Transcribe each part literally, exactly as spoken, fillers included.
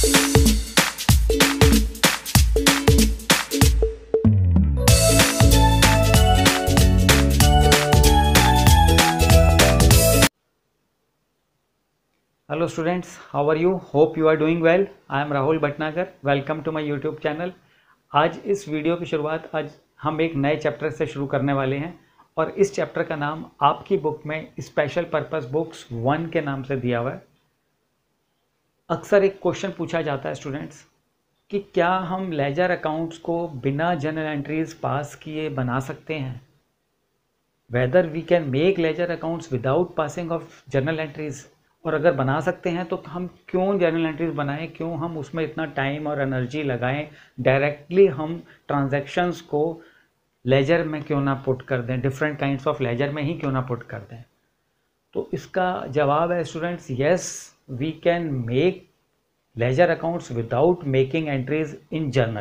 Hello students, how are you? Hope you are doing well. I am Rahul Bhatnagar. Welcome to my YouTube channel. आज इस video की शुरुआत आज हम एक नए चैप्टर से शुरू करने वाले हैं और इस चैप्टर का नाम आपकी बुक में स्पेशल पर्पस बुक्स वन के नाम से दिया हुआ है। अक्सर एक क्वेश्चन पूछा जाता है स्टूडेंट्स कि क्या हम लेजर अकाउंट्स को बिना जर्नल एंट्रीज पास किए बना सकते हैं? Whether we can make ledger accounts without passing of journal entries, और अगर बना सकते हैं तो हम क्यों जर्नल एंट्रीज बनाएं, क्यों हम उसमें इतना टाइम और एनर्जी लगाएं, डायरेक्टली हम ट्रांजैक्शंस को लेजर में क्यों ना पुट कर दें, डिफरेंट काइंड्स ऑफ लेजर में ही क्यों ना पुट कर दें। तो इसका जवाब है students, yes we can make ledger accounts without making entries in journal.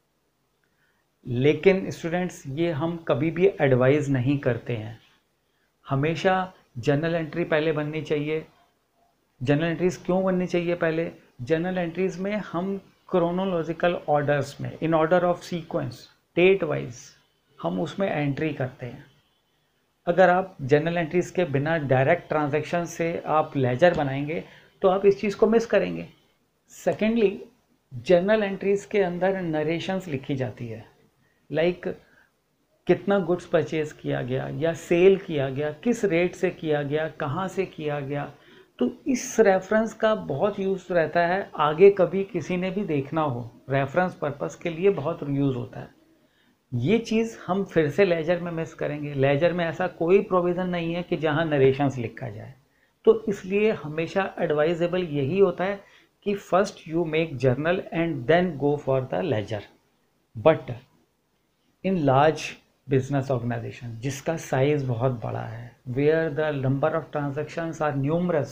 लेकिन स्टूडेंट्स ये हम कभी भी एडवाइज नहीं करते हैं। हमेशा जर्नल एंट्री पहले बननी चाहिए। जर्नल एंट्रीज क्यों बननी चाहिए? पहले जर्नल एंट्रीज में हम क्रोनोलॉजिकल ऑर्डर्स में, in order of sequence, date wise हम उसमें एंट्री करते हैं। अगर आप जर्नल एंट्रीज के बिना डायरेक्ट ट्रांजैक्शन से आप लेजर बनाएंगे तो आप इस चीज़ को मिस करेंगे। सेकेंडली, जर्नल एंट्रीज के अंदर नरेशंस लिखी जाती है, लाइक like, कितना गुड्स परचेज किया गया या सेल किया गया, किस रेट से किया गया, कहाँ से किया गया। तो इस रेफरेंस का बहुत यूज़ रहता है, आगे कभी किसी ने भी देखना हो, रेफरेंस पर्पस के लिए बहुत यूज़ होता है। ये चीज़ हम फिर से लेजर में मिस करेंगे। लेजर में ऐसा कोई प्रोविज़न नहीं है कि जहाँ नरेशंस लिखा जाए। तो इसलिए हमेशा एडवाइजेबल यही होता है कि first you make journal and then go for the ledger. But in large business organisation जिसका साइज बहुत बड़ा है, where the number of transactions are numerous,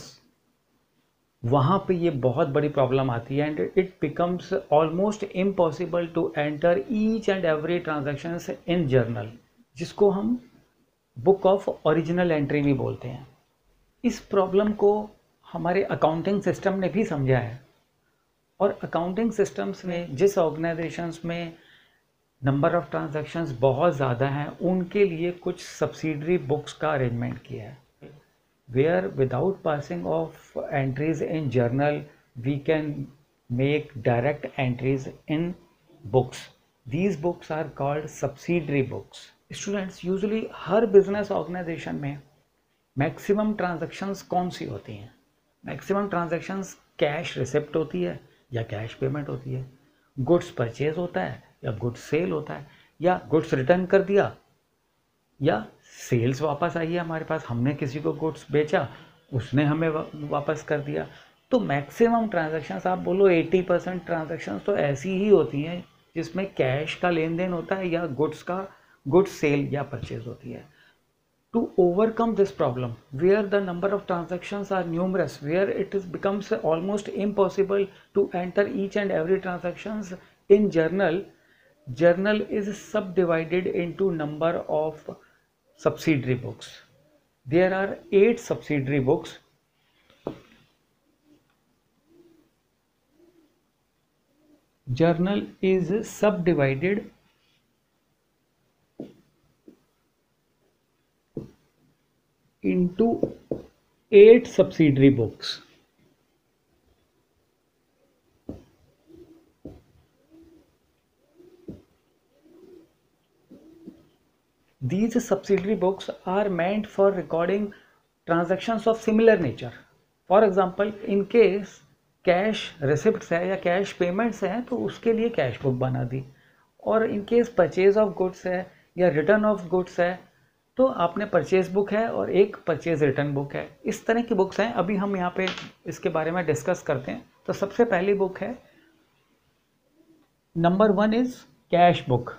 वहाँ पे ये बहुत बड़ी प्रॉब्लम आती है and it becomes almost impossible to enter each and every transactions in journal, जिसको हम बुक ऑफ ओरिजिनल एंट्री भी बोलते हैं। इस प्रॉब्लम को हमारे अकाउंटिंग सिस्टम ने भी समझा है और अकाउंटिंग सिस्टम्स ने जिस ऑर्गेनाइजेशंस में नंबर ऑफ ट्रांजैक्शंस बहुत ज़्यादा हैं उनके लिए कुछ सब्सिडरी बुक्स का अरेंजमेंट किया है, where without passing of entries in journal we can make direct entries in books. These books are called subsidiary books. Students, usually हर बिजनेस ऑर्गेनाइजेशन में मैक्सिमम ट्रांजैक्शंस कौन सी होती हैं? मैक्सिमम ट्रांजैक्शंस कैश रिसिप्ट होती है या कैश पेमेंट होती है, गुड्स परचेज होता है या गुड्स सेल होता है, या गुड्स रिटर्न कर दिया या सेल्स वापस आई है हमारे पास, हमने किसी को गुड्स बेचा, उसने हमें वापस कर दिया। तो मैक्सिमम ट्रांजैक्शंस आप बोलो अस्सी परसेंट ट्रांजैक्शंस तो ऐसी ही होती हैं जिसमें कैश का लेन देन होता है या गुड्स का गुड्स सेल या परचेज होती है। To overcome this problem, where the number of transactions are numerous, where it is becomes almost impossible to enter each and every transactions in journal, journal is subdivided into number of subsidiary books. There are eight subsidiary books. Journal is subdivided into eight subsidiary books. These subsidiary books are meant for recording transactions of similar nature. For example, in case cash receipts है या cash payments हैं तो उसके लिए cash book बना दी, और in case purchase of goods है या रिटर्न ऑफ गुड्स है तो आपने परचेज बुक है और एक परचेज रिटर्न बुक है। इस तरह की बुक्स हैं। अभी हम यहाँ पे इसके बारे में डिस्कस करते हैं। तो सबसे पहली बुक है, number one is cash book.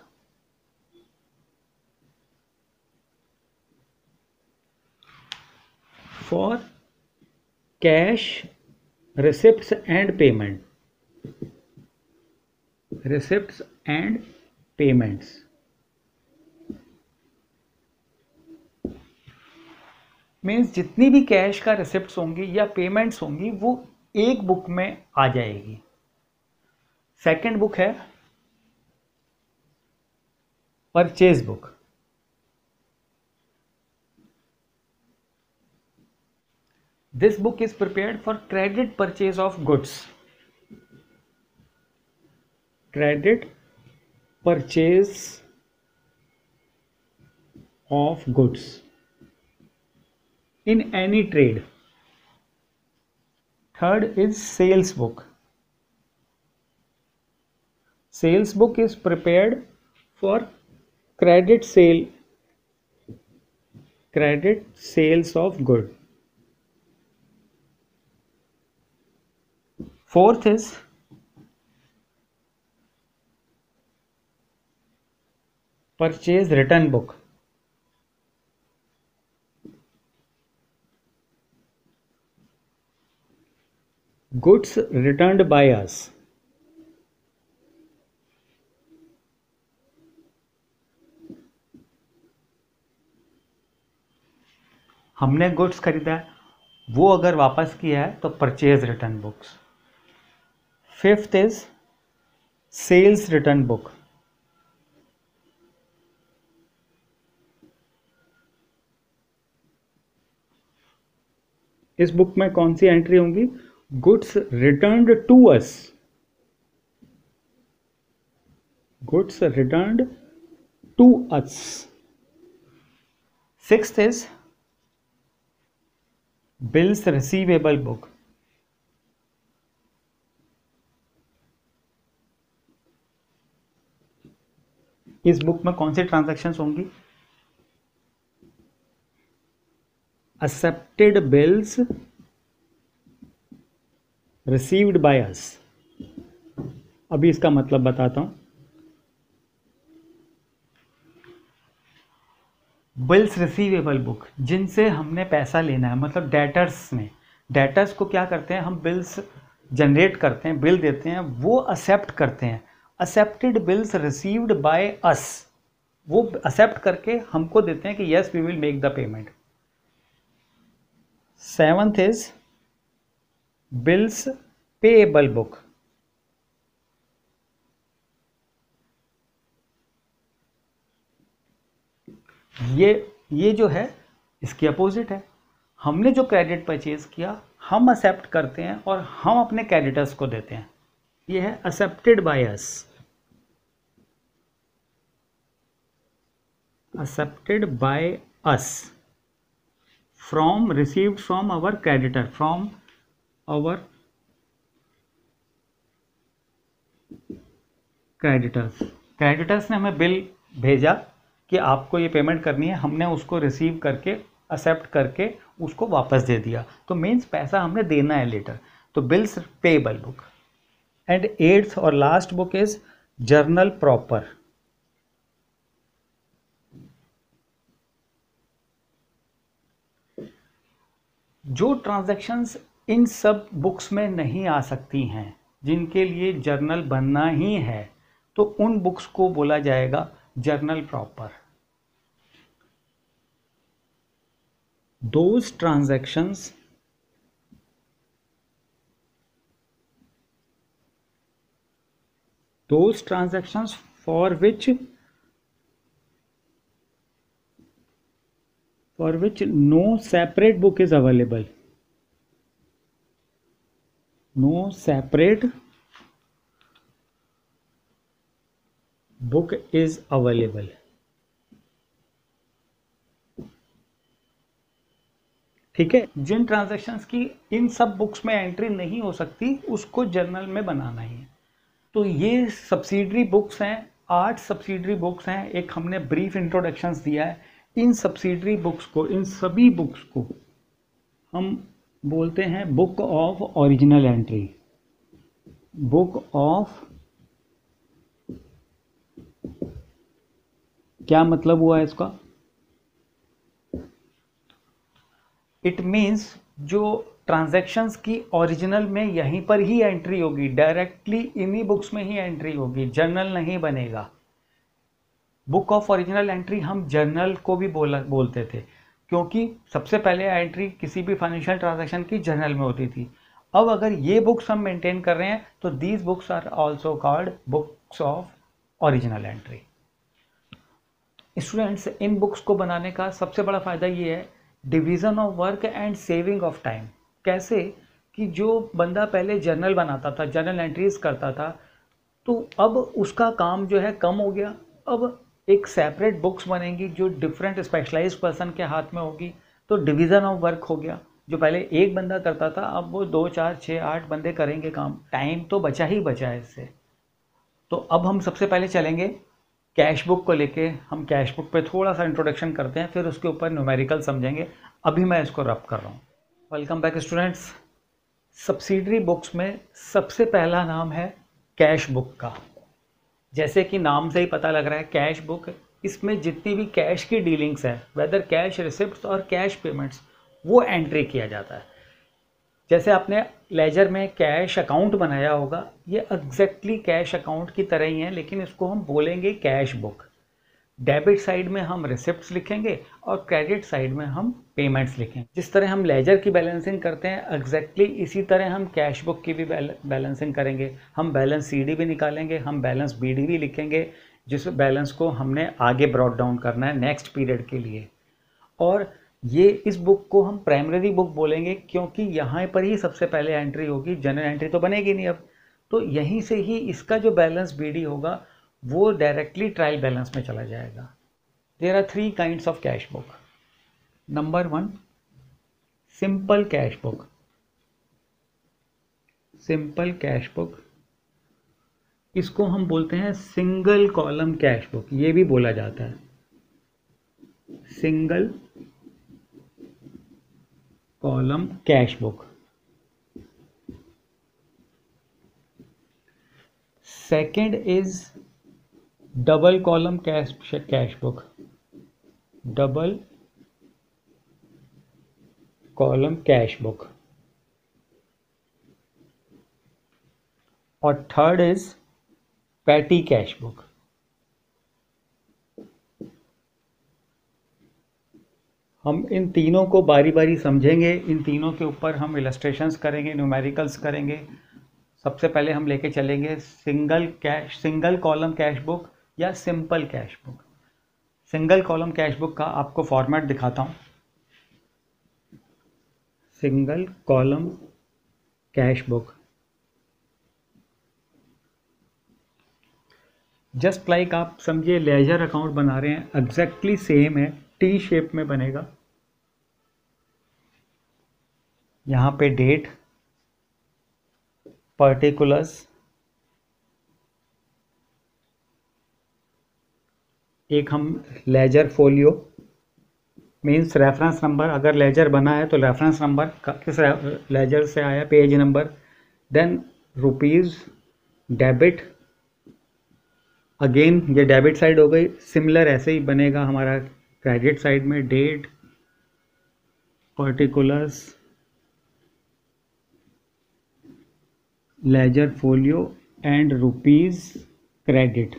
For cash receipts and payment, receipts and payments। Means जितनी भी कैश का रिसिप्ट्स होंगी या पेमेंट्स होंगी वो एक बुक में आ जाएगी। सेकंड बुक है purchase book. This book is prepared for credit purchase of goods. Credit purchase of goods in any trade. Third is sales book. Sales book is prepared for credit sale, credit sales of good. Fourth is purchase return book. Goods returned by us. हमने goods खरीदा है, वो अगर वापस किया है तो purchase return books. Fifth is sales return book. इस बुक में कौन सी एंट्री होंगी? Goods returned to us. Goods returned to us. Sixth is bills receivable book. इस बुक में कौन सी ट्रांजैक्शंस होंगी? Accepted bills received by us. अभी इसका मतलब बताता हूं। बिल्स रिसीवेबल बुक, जिनसे हमने पैसा लेना है, मतलब डेटर्स ने, डेटर्स को क्या करते हैं हम, बिल्स जनरेट करते हैं, बिल देते हैं, वो एक्सेप्ट करते हैं। Accepted bills received by us, वो एक्सेप्ट करके हमको देते हैं कि yes we will make the payment. Seventh is bills payable book. ये ये जो है इसकी अपोजिट है। हमने जो क्रेडिट परचेज किया हम एक्सेप्ट करते हैं और हम अपने क्रेडिटर्स को देते हैं। ये है accepted by us, accepted by us from, received from our creditor, from our creditors. Creditors ने हमें बिल भेजा कि आपको ये पेमेंट करनी है, हमने उसको रिसीव करके एक्सेप्ट करके उसको वापस दे दिया, तो मीन्स पैसा हमने देना है लेटर, तो bills payable book. And eighth और last book is journal proper. जो ट्रांजैक्शंस इन सब बुक्स में नहीं आ सकती हैं, जिनके लिए जर्नल बनना ही है, तो उन बुक्स को बोला जाएगा journal proper. Those transactions those transactions for which for which no separate book is available, no separate book is available। ठीक है, जिन ट्रांजैक्शंस की इन सब बुक्स में एंट्री नहीं हो सकती उसको जर्नल में बनाना ही है। तो ये सब्सिडरी बुक्स हैं, आठ सब्सिडरी बुक्स हैं। एक हमने ब्रीफ इंट्रोडक्शंस दिया है। इन सब्सिडरी बुक्स को, इन सभी बुक्स को हम बोलते हैं book of original entry. Book of, क्या मतलब हुआ इसका? इट मीन्स जो ट्रांजैक्शंस की ओरिजिनल में यहीं पर ही एंट्री होगी, डायरेक्टली इन्हीं बुक्स में ही एंट्री होगी, जर्नल नहीं बनेगा। बुक ऑफ ओरिजिनल एंट्री हम जर्नल को भी बोला बोलते थे, क्योंकि सबसे पहले एंट्री किसी भी फाइनेंशियल ट्रांजैक्शन की जर्नल में होती थी। अब अगर ये बुक्स हम मेंटेन कर रहे हैं तो these books are also called books of original entry. Students, इन बुक्स को बनाने का सबसे बड़ा फ़ायदा ये है division of work and saving of time. कैसे कि जो बंदा पहले जर्नल बनाता था, जर्नल एंट्रीज करता था, तो अब उसका काम जो है कम हो गया। अब एक सेपरेट बुक्स बनेंगी जो डिफरेंट स्पेशलाइज्ड पर्सन के हाथ में होगी, तो डिवीज़न ऑफ वर्क हो गया। जो पहले एक बंदा करता था अब वो दो चार छः आठ बंदे करेंगे काम, टाइम तो बचा ही बचा है इससे। तो अब हम सबसे पहले चलेंगे कैश बुक को लेके। हम कैश बुक पे थोड़ा सा इंट्रोडक्शन करते हैं, फिर उसके ऊपर न्यूमेरिकल समझेंगे। अभी मैं इसको रब कर रहा हूँ। Welcome back students. Subsidiary books में सबसे पहला नाम है कैश बुक का। जैसे कि नाम से ही पता लग रहा है कैश बुक, इसमें जितनी भी कैश की डीलिंग्स है, वेदर कैश रिसिप्ट्स और कैश पेमेंट्स, वो एंट्री किया जाता है। जैसे आपने लेजर में कैश अकाउंट बनाया होगा, ये एग्जैक्टली कैश अकाउंट की तरह ही है, लेकिन इसको हम बोलेंगे कैश बुक। डेबिट साइड में हम रिसिप्ट्स लिखेंगे और क्रेडिट साइड में हम पेमेंट्स लिखेंगे। जिस तरह हम लेजर की बैलेंसिंग करते हैं एग्जैक्टली इसी तरह हम कैश बुक की भी बैलेंसिंग करेंगे। हम बैलेंस सीडी भी निकालेंगे, हम बैलेंस बीडी भी लिखेंगे, जिस बैलेंस को हमने आगे ब्रॉट डाउन करना है नेक्स्ट पीरियड के लिए। और ये इस बुक को हम प्राइमरी बुक बोलेंगे क्योंकि यहाँ पर ही सबसे पहले एंट्री होगी, जनरल एंट्री तो बनेगी नहीं अब, तो यहीं से ही इसका जो बैलेंस बीडी होगा वो डायरेक्टली ट्रायल बैलेंस में चला जाएगा। There are three kinds of cash book. Number one, simple cash book. Simple cash book, इसको हम बोलते हैं सिंगल कॉलम कैश बुक, ये भी बोला जाता है single column cash book. Second is double column cash cash book, double column cash book. और third is petty cash book. हम इन तीनों को बारी बारी समझेंगे, इन तीनों के ऊपर हम इलस्ट्रेशंस करेंगे, न्यूमेरिकल्स करेंगे। सबसे पहले हम लेके चलेंगे single cash single column cash book या simple cash book. Single column cash book का आपको फॉर्मेट दिखाता हूँ। Single column cash book just like आप समझिए लेजर अकाउंट बना रहे हैं, एग्जैक्टली सेम है, टी शेप में बनेगा। यहाँ पे डेट, पर्टिकुलर्स, एक हम ledger folio means reference number, अगर लेजर बना है तो रेफरेंस नंबर किस लेजर से आया, page number. Then rupees, debit, again ये डेबिट साइड हो गई। सिमिलर ऐसे ही बनेगा हमारा क्रेडिट साइड में, date, particulars, ledger folio and rupees credit.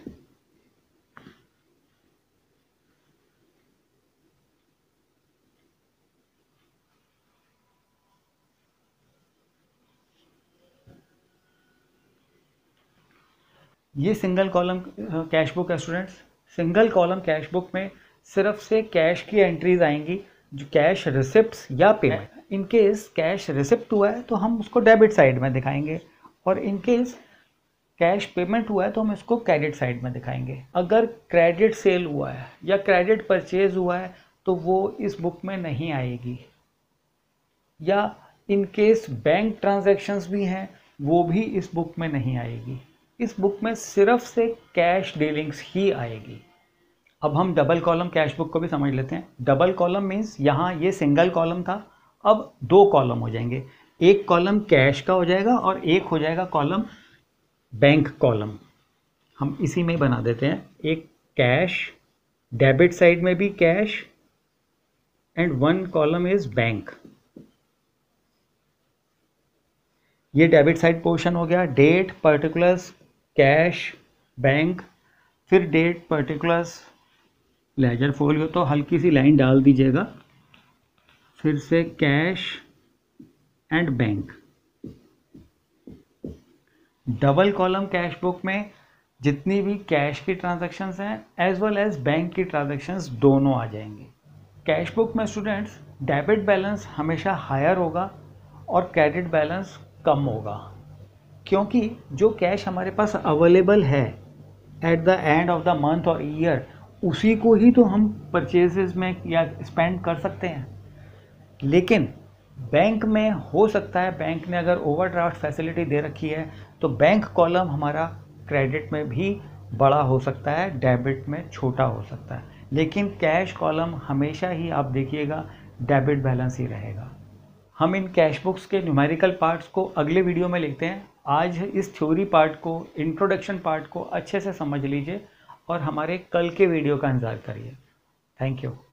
ये सिंगल कॉलम कैश बुक है students. Single column cash book में सिर्फ से कैश की एंट्रीज आएंगी, जो कैश रिसिप्ट्स या payment. In case cash receipt हुआ है तो हम उसको डेबिट साइड में दिखाएंगे, और इन केस कैश पेमेंट हुआ है तो हम इसको क्रेडिट साइड में दिखाएंगे। अगर क्रेडिट सेल हुआ है या क्रेडिट परचेज हुआ है तो वो इस बुक में नहीं आएगी, या इन केस बैंक ट्रांजैक्शंस भी हैं वो भी इस बुक में नहीं आएगी। इस बुक में सिर्फ से कैश डीलिंग्स ही आएगी। अब हम डबल कॉलम कैश बुक को भी समझ लेते हैं। डबल कॉलम मीन्स यहाँ ये सिंगल कॉलम था, अब दो कॉलम हो जाएंगे। एक कॉलम कैश का हो जाएगा और एक हो जाएगा कॉलम बैंक कॉलम। हम इसी में बना देते हैं, एक कैश, डेबिट साइड में भी cash, and one column is bank. ये डेबिट साइड पोर्शन हो गया। डेट, पर्टिकुलर्स, कैश, बैंक, फिर डेट, पर्टिकुलर्स, लेजर फोलियो, तो हल्की सी लाइन डाल दीजिएगा, फिर से cash and bank. Double column cash book में जितनी भी कैश की ट्रांजैक्शंस हैं एज वेल एज बैंक की ट्रांजैक्शंस दोनों आ जाएंगी। कैश बुक में स्टूडेंट्स डेबिट बैलेंस हमेशा हायर होगा और क्रेडिट बैलेंस कम होगा, क्योंकि जो कैश हमारे पास अवेलेबल है एट द एंड ऑफ द मंथ और ईयर, उसी को ही तो हम परचेजेस में या स्पेंड कर सकते हैं। लेकिन बैंक में हो सकता है, बैंक ने अगर ओवरड्राफ्ट फैसिलिटी दे रखी है तो बैंक कॉलम हमारा क्रेडिट में भी बड़ा हो सकता है, डेबिट में छोटा हो सकता है, लेकिन कैश कॉलम हमेशा ही आप देखिएगा डेबिट बैलेंस ही रहेगा। हम इन कैश बुक्स के न्यूमेरिकल पार्ट्स को अगले वीडियो में लिखते हैं। आज इस थ्योरी पार्ट को, इंट्रोडक्शन पार्ट को अच्छे से समझ लीजिए और हमारे कल के वीडियो का इंतज़ार करिए। Thank you.